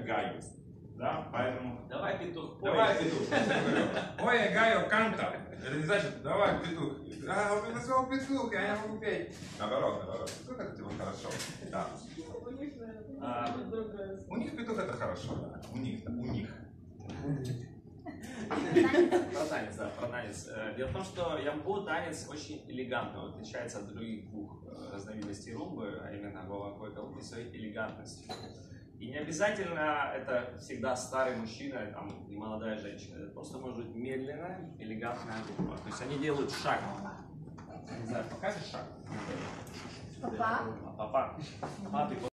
Гаю. Да, поэтому... Давай, петух, пой. Давай, петух. Ой, Гаю, канта. Это не значит, давай, петух. А, он назвал петух, я не могу петь. Наоборот. Петух это типа хорошо. Да. У них петух это хорошо, да. У них. Про танец, да, про танец. Дело в том, что ямбу танец очень элегантно отличается от других двух разновидностей румбы, а именно голокой колки своей элегантностью. И не обязательно это всегда старый мужчина там, и молодая женщина. Это просто может быть медленная, элегантная румба. То есть они делают шаг. Не знаю, покажешь шаг? Папа. Папа.